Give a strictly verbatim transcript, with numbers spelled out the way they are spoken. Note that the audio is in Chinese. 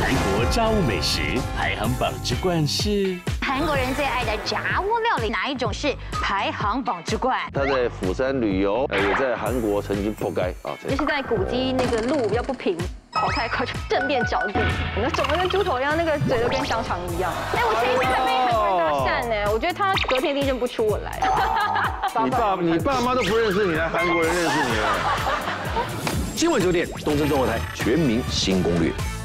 韩国炸物美食排行榜之冠是韩国人最爱的炸物料理，哪一种是排行榜之冠？ 他在釜山旅游，呃，也在韩国曾经破街啊， 就是在古迹那个路比较不平，跑太快就正面着地，那肿得跟猪头一样，那个嘴都跟香肠一样。哎，我前一天才被韩国人搭讪呢，我觉得他隔天一定认不出我来。 你爸你爸妈都不认识你，来韩国人认识你了。 今晚九点，东森综合台《全民新攻略》。